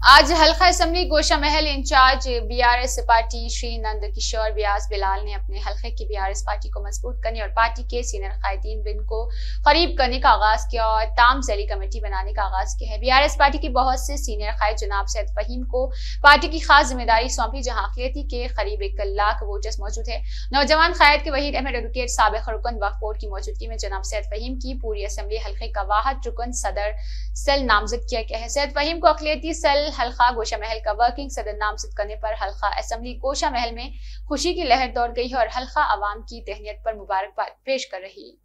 आज हल्का assembly Gosha Mahal incharge BRS party Shri Nand Kishore Vyas Bilal ने अपने हल्के की बीआरएस पार्टी को मजबूत करने और पार्टी के सीनियर कायदीन बिन को करीब करने का आगाज किया और ताम जैली कमेटी बनाने का आगाज किया है। बीआरएस पार्टी के बहुत से सीनियर कायद जनाब सैयद फहीम को पार्टी की खास जिम्मेदारी सौंपी, जहां अक़लियती के करीब 1 लाख वोटर्स मौजूद है। नौजवान कायद के वहीद अहमद एडवोकेट साबिक रुकन वक्फ बोर्ड की मौजूदगी में जनाब सैयद फहीम की पूरी असम्बली हल्के का वाहद रुकन सदर सेल नामजद किया गया है। सैयद फहीम को अक़लियती सेल हल्का गोशा महल का वर्किंग सदर नामजद करने पर हल्का असम्बली गोशा महल में खुशी की लहर दौड़ गई है और हल्का अवाम की तहनीत पर मुबारकबाद पेश कर रही।